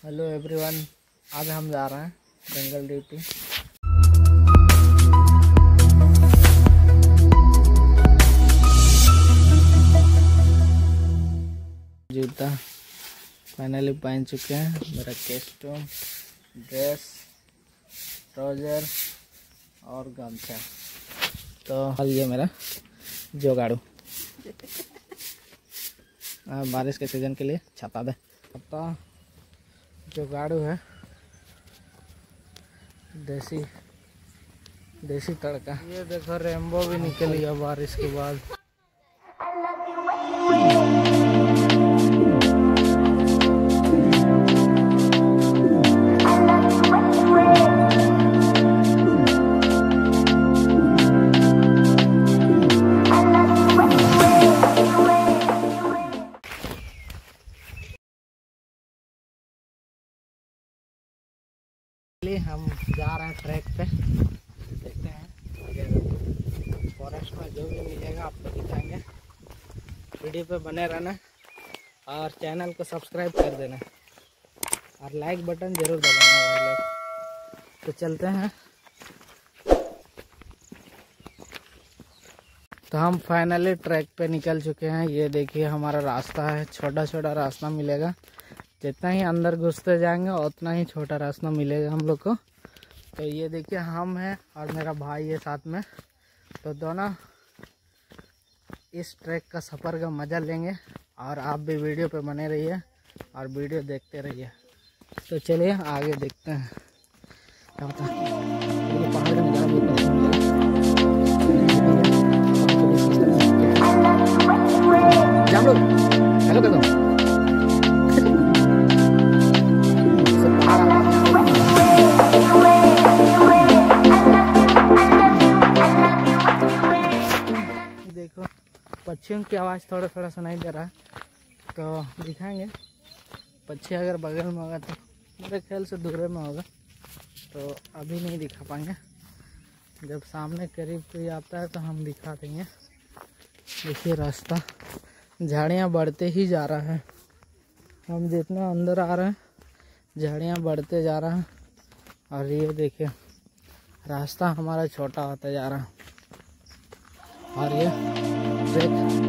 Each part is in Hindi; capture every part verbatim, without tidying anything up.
हेलो एवरीवन, आज हम जा रहे हैं जंगल ड्यूटी। जूता फाइनली पहन चुके हैं, मेरा कॉस्ट्यूम, ड्रेस, ट्राउजर और गमछा। तो ये मेरा जोगाड़ू बारिश के सीजन के लिए छाता दे छाता जोगाड़ू है। देसी देसी तड़का। ये देखो रेम्बो भी निकल गया बारिश के बाद। हम जा रहे हैं ट्रैक पे, देखते हैं फॉरेस्ट में जो भी मिलेगा आपको दिखाएंगे। वीडियो पे बने रहना और चैनल को सब्सक्राइब कर देना और लाइक बटन जरूर दबाना भाई लोग। तो चलते हैं। तो हम फाइनली ट्रैक पे निकल चुके हैं। ये देखिए हमारा रास्ता है, छोटा छोटा रास्ता मिलेगा। जितना ही अंदर घुसते जाएंगे उतना ही छोटा रास्ता मिलेगा हम लोग को। तो ये देखिए हम हैं और मेरा भाई है साथ में। तो दोनों इस ट्रैक का सफ़र का मज़ा लेंगे और आप भी वीडियो पे बने रहिए और वीडियो देखते रहिए। तो चलिए आगे देखते हैं क्या होता है। ये पहाड़ का नज़ारा बहुत पसंद मिलेगा। हेलो कर दो। देखो पक्षियों की आवाज़ थोड़ा थोड़ा सुनाई दे रहा है, तो दिखाएंगे। पक्षी अगर बगल में होगा तो मेरे ख्याल से दूर में होगा, तो अभी नहीं दिखा पाएंगे। जब सामने करीब कोई आता है तो हम दिखा देंगे। देखिए रास्ता, झाड़ियाँ बढ़ते ही जा रहा है। हम जितना अंदर आ रहे हैं झाड़ियाँ बढ़ते जा रहा है। और ये देखिए रास्ता हमारा छोटा होता जा रहा है। और ये ट्रैक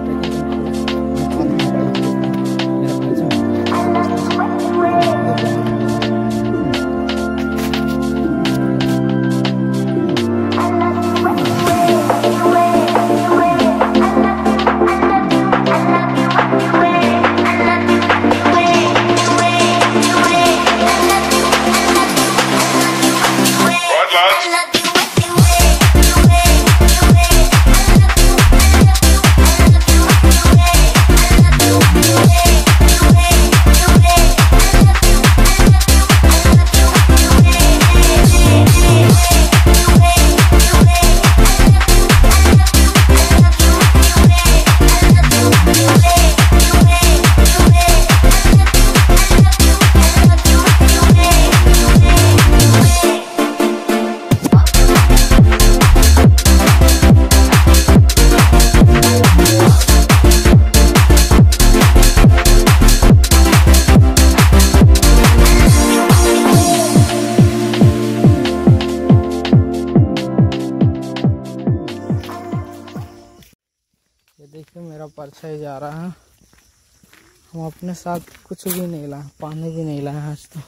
देखिए मेरा परछाई जा रहा है। हम अपने साथ कुछ भी नहीं लाए, पानी भी नहीं लाए आज। तो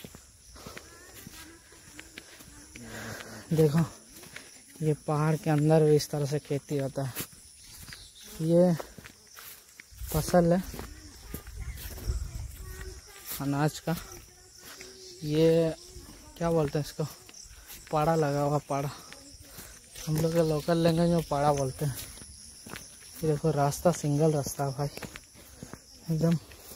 देखो ये पहाड़ के अंदर भी इस तरह से खेती होता है। ये फसल है अनाज का। ये क्या बोलते हैं इसको, पाड़ा लगा हुआ पाड़ा। हम लोग के लोकल लैंग्वेज में पाड़ा बोलते हैं। ये देखो रास्ता सिंगल रास्ता भाई, एकदम।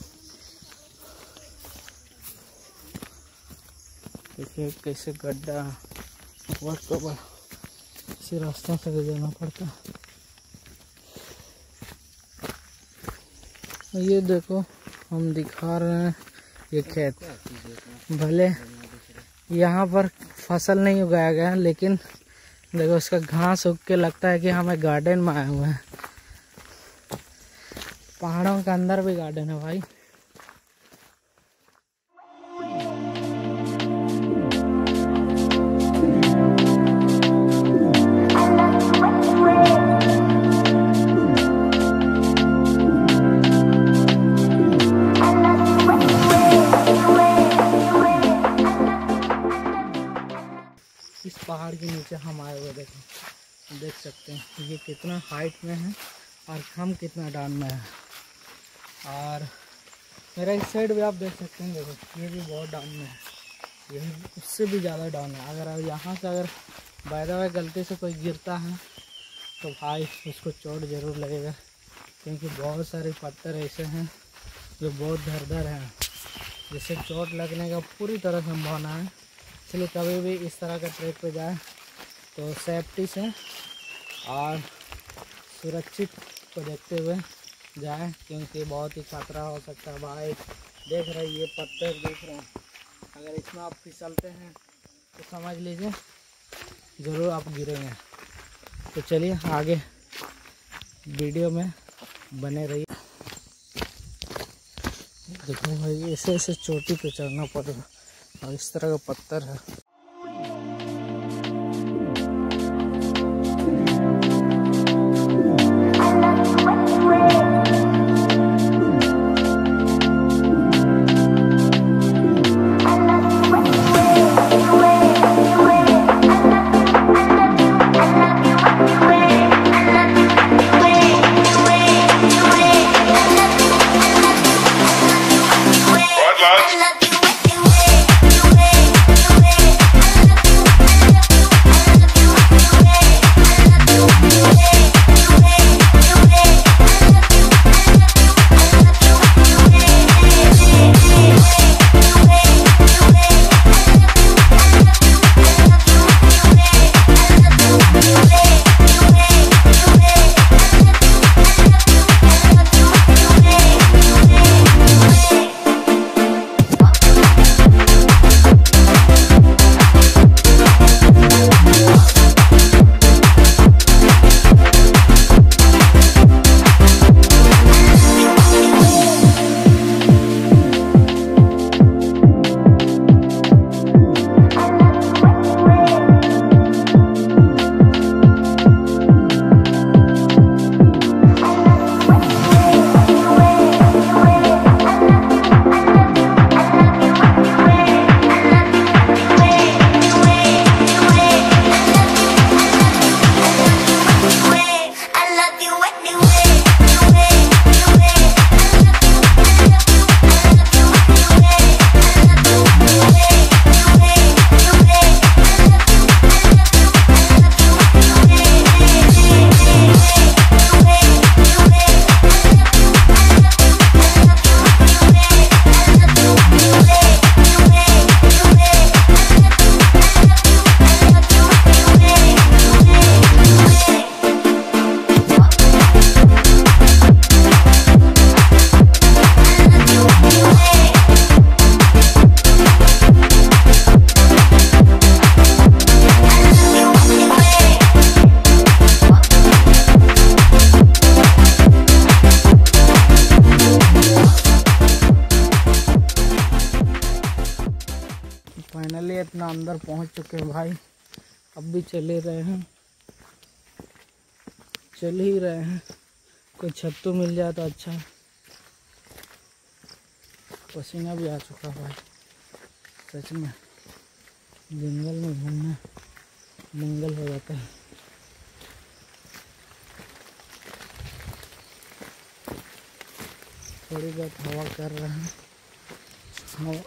देखिए कैसे गड्ढा वर्क कवर, इसी रास्ते से गुजरना पड़ता है। ये देखो हम दिखा रहे हैं ये खेत। भले यहाँ पर फसल नहीं उगाया गया, लेकिन देखो इसका घास उग के लगता है कि हमें गार्डन में आए हुए हैं। पहाड़ों के अंदर भी गार्डन है भाई। पहाड़ के नीचे हम आए हुए। देखो देख सकते हैं ये कितना हाइट में है और हम कितना डाउन में है। और मेरा इस साइड भी आप देख सकते हैं, देखो ये भी बहुत डाउन में है, ये उससे भी ज़्यादा डाउन है। अगर यहाँ से अगर बाय द वे गलती से कोई गिरता है तो भाई उसको चोट ज़रूर लगेगा, क्योंकि बहुत सारे पत्थर ऐसे हैं जो बहुत धरधर हैं, जिससे चोट लगने का पूरी तरह संभावना है। इसलिए कभी भी इस तरह का ट्रैक पे जाए तो सेफ्टी से और सुरक्षित को देखते हुए जाए, क्योंकि बहुत ही खतरा हो सकता है। भाई देख रहे ये पत्थर देख रहे हैं, अगर इसमें आप फिसलते हैं तो समझ लीजिए ज़रूर आप गिरेंगे। तो चलिए आगे वीडियो में बने रहिए। देखो भाई ऐसे ऐसे चोटी पे चढ़ना पड़ेगा और इस तरह का पत्थर है। फाइनली इतना अंदर पहुंच चुके हैं भाई, अब भी चल ही रहे हैं चल ही रहे हैं कोई छत्तू मिल जाए तो अच्छा। पसीना भी आ चुका भाई, सच में जंगल में घूमना मंगल हो जाता है। थोड़ी बहुत हवा कर रहे हैं, हवा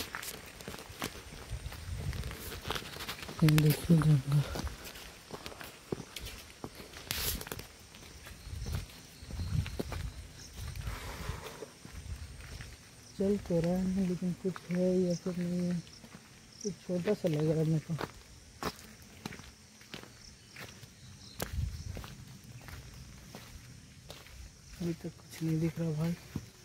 देखिए जंगल। चल तो रहा है लेकिन कुछ है या फिर नहीं है, कुछ छोटा सा लग रहा है मेरे को। अभी तक कुछ नहीं दिख रहा भाई।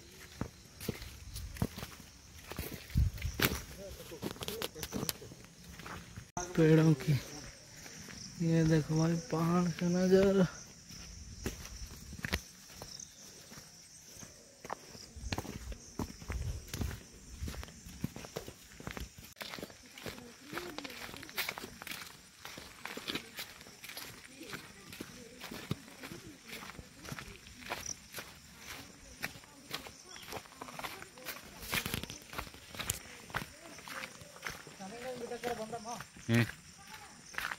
पेड़ों की ये देखो भाई पहाड़ का नजारा। हम्म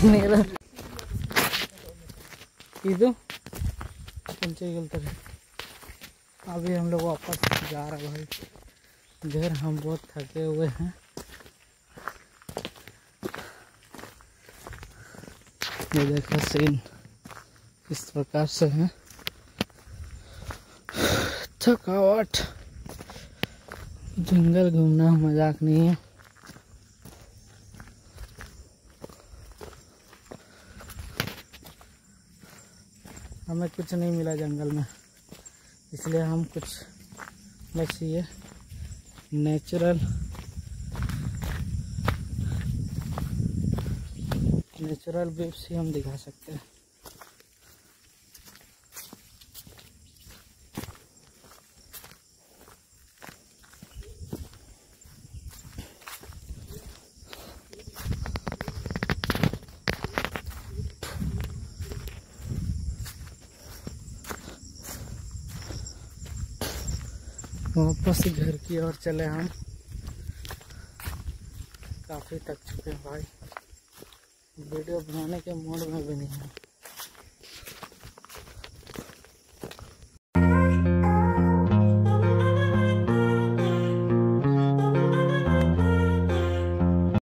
ನೀರು ಇದು अभी हम लोग वापस जा रहे हैं भाई घर। हम बहुत थके हुए हैं। ये देखो सीन इस प्रकार से है। थकावट, जंगल घूमना मजाक नहीं है। हमें कुछ नहीं मिला जंगल में, इसलिए हम कुछ बस ये नेचुरल नेचुरल व्यूज ही हम दिखा सकते हैं। वापस घर की ओर चले हम। काफ़ी थक चुके हैं भाई, वीडियो बनाने के मूड में भी नहीं है।